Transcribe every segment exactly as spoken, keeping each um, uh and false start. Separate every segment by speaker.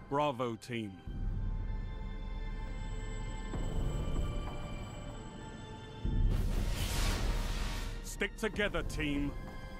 Speaker 1: Bravo team. Stick together, team.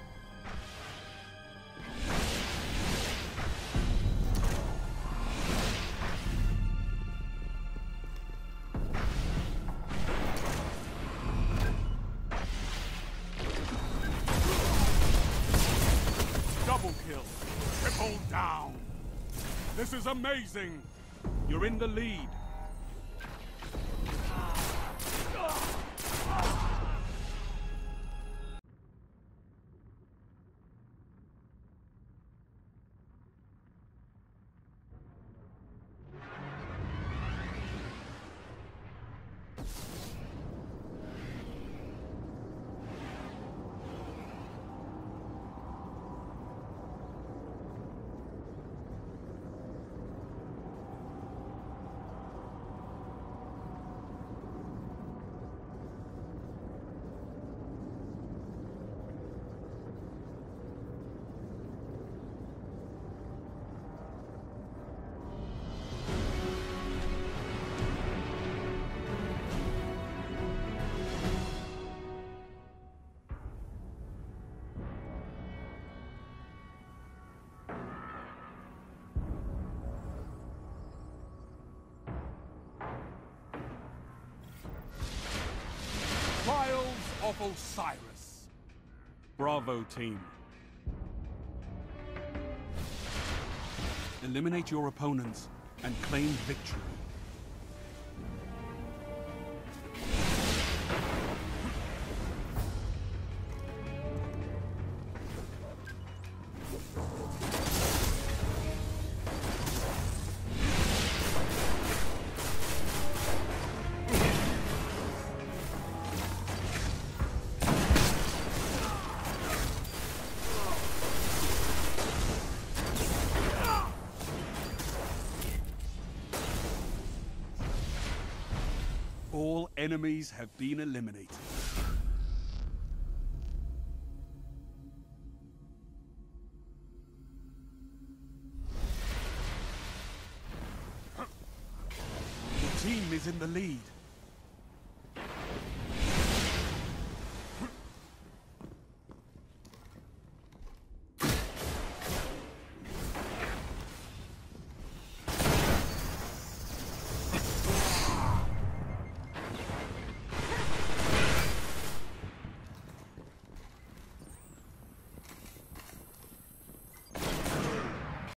Speaker 1: Double kill. Triple down. This is amazing. You're in the lead. Trials of Osiris. Bravo team. Eliminate your opponents and claim victory. All enemies have been eliminated. The team is in the lead.